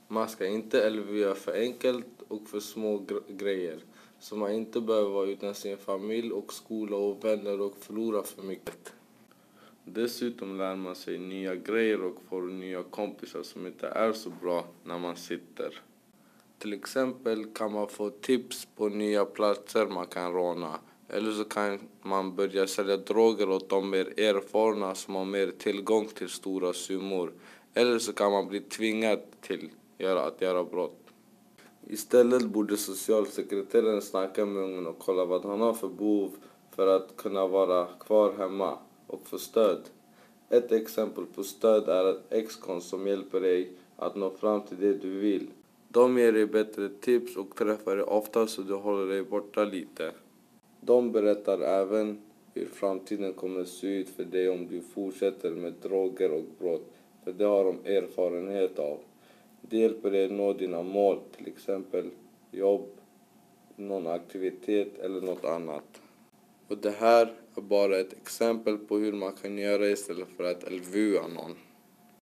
Man ska inte LVU för enkelt och för små grejer. Så man inte behöver vara utan sin familj och skola och vänner och förlora för mycket. Dessutom lär man sig nya grejer och får nya kompisar som inte är så bra när man sitter. Till exempel kan man få tips på nya platser man kan råna. Eller så kan man börja sälja droger åt de mer erfarna som har mer tillgång till stora summor. Eller så kan man bli tvingad till att göra brott. Istället borde socialsekreteraren snacka med ungen och kolla vad han har för behov för att kunna vara kvar hemma och få stöd. Ett exempel på stöd är ett ex-kon som hjälper dig att nå fram till det du vill. De ger dig bättre tips och träffar dig ofta så du håller dig borta lite. De berättar även hur framtiden kommer se ut för dig om du fortsätter med droger och brott. För det har de erfarenhet av. Det hjälper dig nå dina mål, till exempel jobb, någon aktivitet eller något annat. Och det här är bara ett exempel på hur man kan göra istället för att LVUa någon.